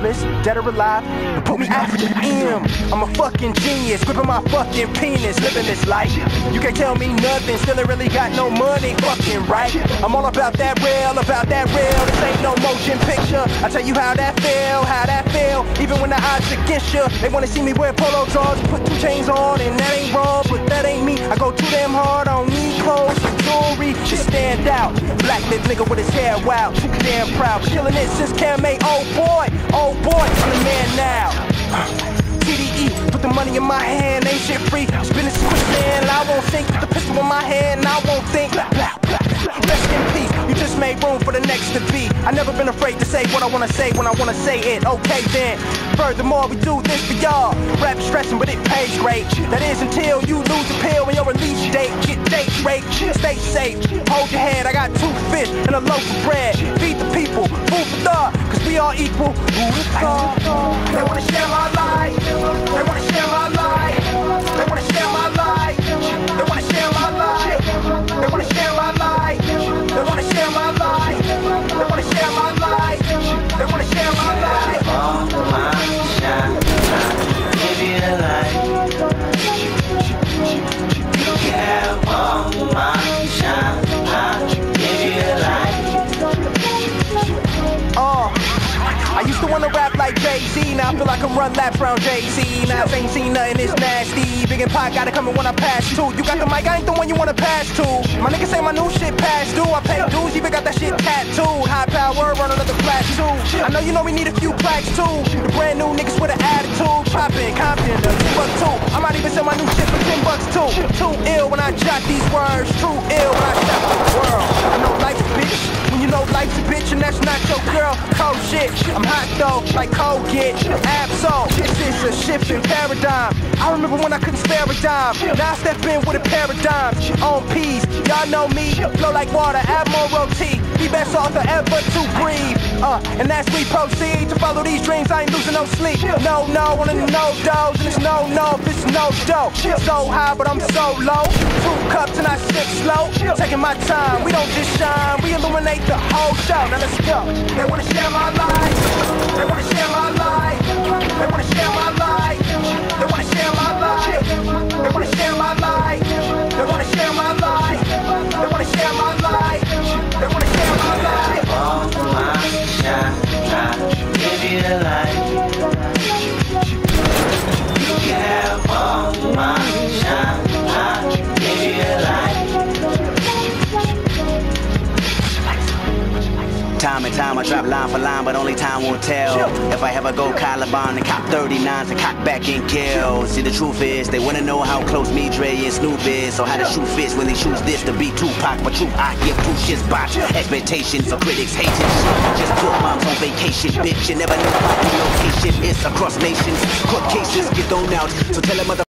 lifeless, dead or alive, and put me after the M. I'm a fucking genius, gripping my fucking penis, living this life. You can't tell me nothing, still ain't really got no money, fucking right. I'm all about that real, this ain't no motion picture. I tell you how that feel, even when the odds against you. They wanna see me wear polo drawers, put 2 chains on, and that ain't wrong, but that ain't me. I go too damn hard, I don't need clothes, jewelry, just stand out. Black lip nigga with his hair wild, too damn proud, killing it since Cam made old boy, I'm the man now. TDE, put the money in my hand, ain't shit free. Spin it quicksand, I won't sink. Put the pistol in my hand, I won't think. Rest in peace, you just made room for the next to be. I never been afraid to say what I wanna say when I wanna say it. Okay then. Furthermore, we do this for y'all. Rap is stressing, but it pays great. That is until you lose a pill when your release date. Get date rate, stay safe. Hold your head, I got 2 fish and a loaf of bread. Feed the people, food for thought, cause we all equal. Who would have thought? They wanna share my life. They wanna share my life. They wanna share my life. They wanna share my life. They wanna share my life. They wanna share my life. They wanna share my life. They wanna share my life. All my shine, give you the light. You can have all my shine, give you the light. I used to wanna rap like Jay-Z, now I feel like I'm run laps around Jay-Z. Now I ain't seen nothing, it's nasty. Big and Pac gotta come in when I pass too. You got the mic, I ain't the one you wanna pass to. My niggas say my new shit past due. I pay dues, even got that shit tattooed. High power, run another class too. I know you know we need a few plaques too. The brand new niggas with an attitude. Poppin', Compton, fuck too. I might even sell my new shit for $10 too. Too ill when I jot these words. True ill when I shot the world. I know life's a bitch. When you know life's a bitch and that's not your girl. Cold shit. I'm hot though, like Colgate, Absol. This is a shift in paradigm. I remember when I couldn't spare a dime. Now I step in with a paradigm. On peas, y'all know me. Flow like water, Admiralty. The best author ever to breathe. And as we proceed to follow these dreams, I ain't losing no sleep. No, on the no-dos, and it's no, if it's no dough. So high, but I'm so low. 2 cups and I sip slow. Taking my time, we don't just shine, we illuminate the whole show. Now let's go. They wanna share my life. They wanna share my life. They wanna share my life. They wanna share my life. They wanna share my life. They wanna share my life. They wanna share my life. They wanna share my life. All my shine, give you the light. You can have all my shine, give you the light. Time and time I drop line for line, but only time won't tell. If I ever go Caliban and cop 39s and cock back and kill. See, the truth is, they wanna know how close me, Dre, and Snoop is. So how the shoe fits when they choose this to be Tupac. But truth, I give 2 shits botch. Expectations for critics hating. Just put moms on vacation, bitch. You never know about the location. It's across nations. Court cases get thrown out. So tell them other